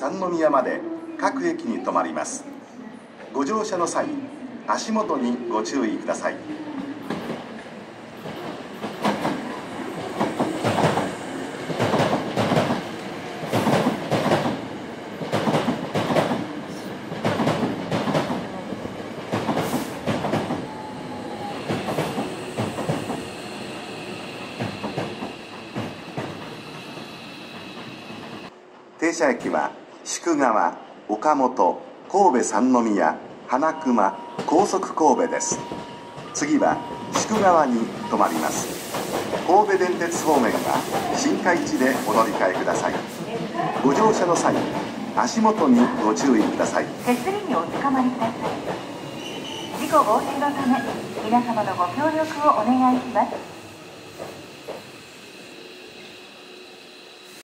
三宮まで各駅に停まります。ご乗車の際、足元にご注意ください。停車駅は宿川、岡本、神戸三宮、花熊、高速神戸です。次は宿川に停まります。神戸電鉄方面は新海地でお乗り換えください。ご乗車の際、足元にご注意ください。 手すりにおつかまりください。事故防止のため皆様のご協力をお願いします。